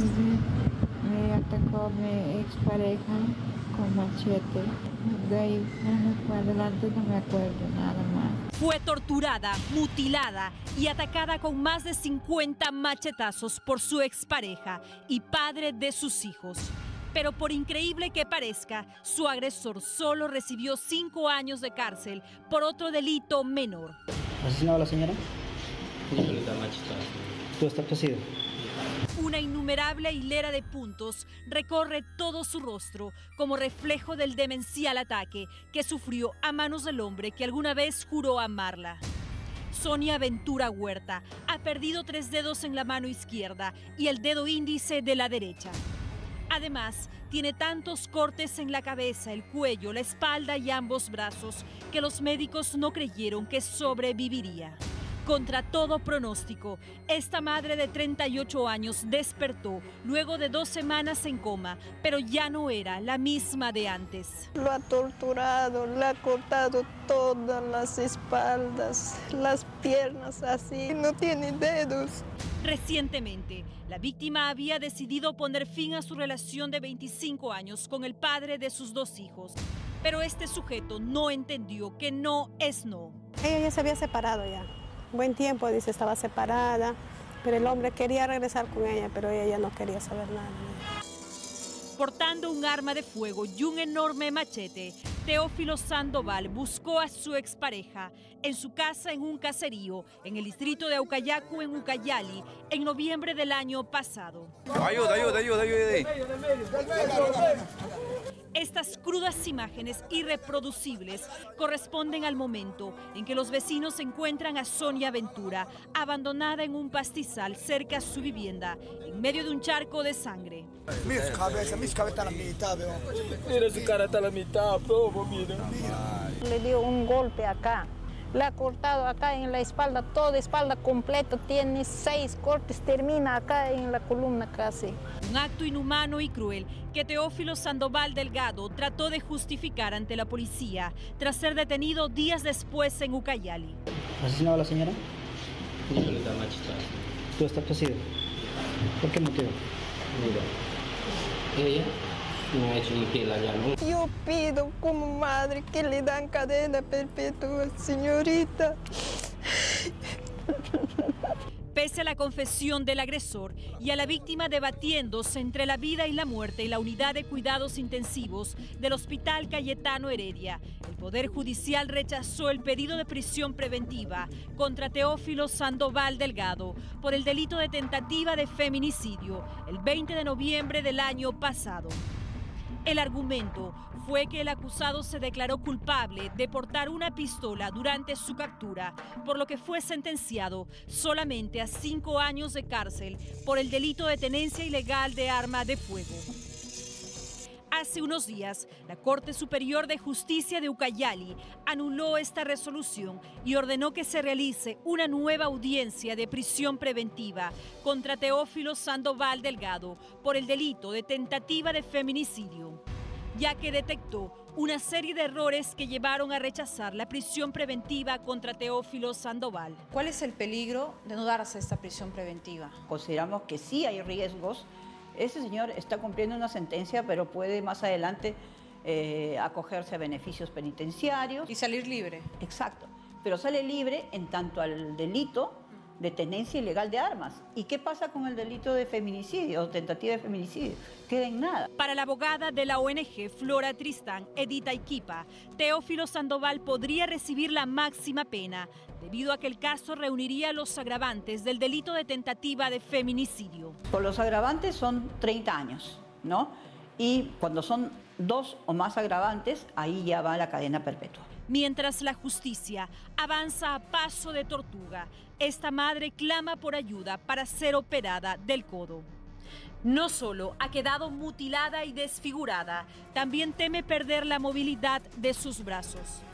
Me atacó mi expareja con machete. De ahí para adelante no me acuerdo nada más. Fue torturada, mutilada y atacada con más de 50 machetazos por su expareja y padre de sus hijos. Pero por increíble que parezca, su agresor solo recibió 5 años de cárcel por otro delito menor. ¿Asesinado a la señora? ¿Tú estás cosido? Una innumerable hilera de puntos recorre todo su rostro como reflejo del demencial ataque que sufrió a manos del hombre que alguna vez juró amarla. Sonia Ventura Huerta ha perdido 3 dedos en la mano izquierda y el dedo índice de la derecha. Además, tiene tantos cortes en la cabeza, el cuello, la espalda y ambos brazos que los médicos no creyeron que sobreviviría. Contra todo pronóstico, esta madre de 38 años despertó luego de 2 semanas en coma, pero ya no era la misma de antes. Lo ha torturado, le ha cortado todas las espaldas, las piernas así, no tiene dedos. Recientemente, la víctima había decidido poner fin a su relación de 25 años con el padre de sus 2 hijos, pero este sujeto no entendió que no es no. Ella ya se había separado ya. Buen tiempo, dice, estaba separada, pero el hombre quería regresar con ella, pero ella ya no quería saber nada. Portando un arma de fuego y un enorme machete, Teófilo Sandoval buscó a su expareja en su casa en un caserío en el distrito de Aucayacu, en Ucayali, en noviembre del año pasado. Ayuda. Estas crudas imágenes irreproducibles corresponden al momento en que los vecinos encuentran a Sonia Ventura abandonada en un pastizal cerca a su vivienda, en medio de un charco de sangre. Mira su cabeza está a la mitad, veo. Mira su cara, está a la mitad, probo, mira. Le dio un golpe acá, le ha cortado acá en la espalda, toda espalda completa, tiene 6 cortes, termina acá en la columna casi. Un acto inhumano y cruel que Teófilo Sandoval Delgado trató de justificar ante la policía tras ser detenido días después en Ucayali. ¿Asesinado a la señora? ¿Tú estás cosido? ¿Por qué motivo? Mira, ella no ha hecho infiel allá, ¿no? Yo pido como madre que le dan cadena perpetua, señorita. Pese a la confesión del agresor y a la víctima debatiéndose entre la vida y la muerte en la unidad de cuidados intensivos del Hospital Cayetano Heredia, el Poder Judicial rechazó el pedido de prisión preventiva contra Teófilo Sandoval Delgado por el delito de tentativa de feminicidio el 20 de noviembre del año pasado. El argumento fue que el acusado se declaró culpable de portar una pistola durante su captura, por lo que fue sentenciado solamente a 5 años de cárcel por el delito de tenencia ilegal de arma de fuego. Hace unos días, la Corte Superior de Justicia de Ucayali anuló esta resolución y ordenó que se realice una nueva audiencia de prisión preventiva contra Teófilo Sandoval Delgado por el delito de tentativa de feminicidio, ya que detectó una serie de errores que llevaron a rechazar la prisión preventiva contra Teófilo Sandoval. ¿Cuál es el peligro de no darse esta prisión preventiva? Consideramos que sí hay riesgos. Ese señor está cumpliendo una sentencia, pero puede más adelante acogerse a beneficios penitenciarios. Y salir libre. Exacto, pero sale libre en tanto al delito de tenencia ilegal de armas. ¿Y qué pasa con el delito de feminicidio o tentativa de feminicidio? Queda en nada. Para la abogada de la ONG Flora Tristán, Edita Iquipa, Teófilo Sandoval podría recibir la máxima pena debido a que el caso reuniría los agravantes del delito de tentativa de feminicidio. Por los agravantes son 30 años, ¿no? Y cuando son 2 o más agravantes, ahí ya va la cadena perpetua. Mientras la justicia avanza a paso de tortuga, esta madre clama por ayuda para ser operada del codo. No solo ha quedado mutilada y desfigurada, también teme perder la movilidad de sus brazos.